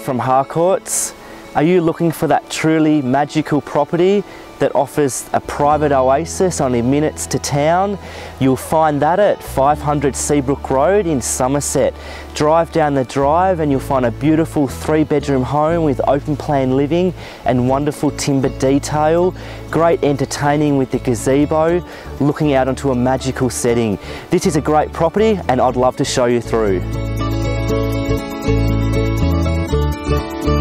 from Harcourts. Are you looking for that truly magical property that offers a private oasis only minutes to town? You'll find that at 500 Seabrook Road in Somerset. Drive down the drive and you'll find a beautiful 3-bedroom home with open plan living and wonderful timber detail. Great entertaining with the gazebo, looking out onto a magical setting. This is a great property and I'd love to show you through.